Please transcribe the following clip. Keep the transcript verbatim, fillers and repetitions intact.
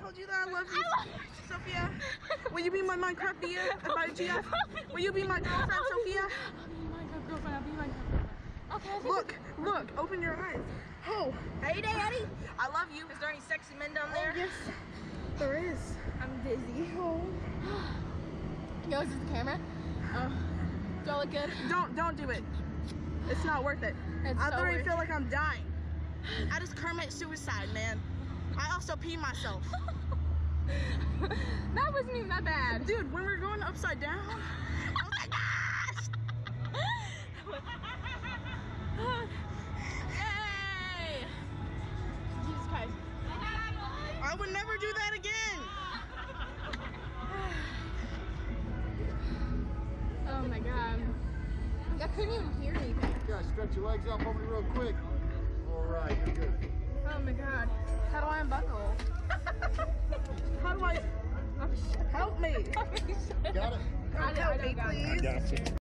told you that I love you, Sophia? Will you be my Minecraft Bia about G F? Will you be my girlfriend, Sophia? I'll be my girlfriend. I'll be my girlfriend. Okay. Look, look, open your eyes. Oh, Hey, Daddy. I love you. Is there any sexy men down there? Oh, yes, there is. I'm dizzy. Oh. Yo, is this the camera? Oh. Do I look good? Don't, don't do it. It's not worth it. It's I so literally worth feel like I'm dying. I just Kermit suicide, man. I also pee myself. That wasn't even that bad. Dude, when we were going upside down, I was like, gosh! Yay! Jesus Christ. I would never do that again. Oh my god. I couldn't even hear anything. Yeah, stretch your legs out for me real quick. All right, you're good. Oh my god. How do I unbuckle? How do I, Oh shit. help me? Got it? I, I don't got it. Please.